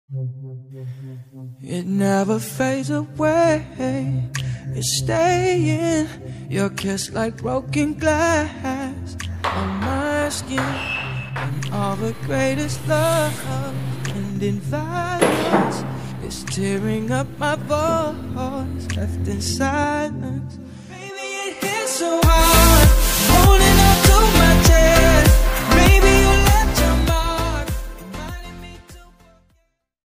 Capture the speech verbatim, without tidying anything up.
It never fades away. It's staying. Your kiss like broken glass on my skin. And all the greatest love ending violence is tearing up my voice, left in silence. Baby, it hits so hard.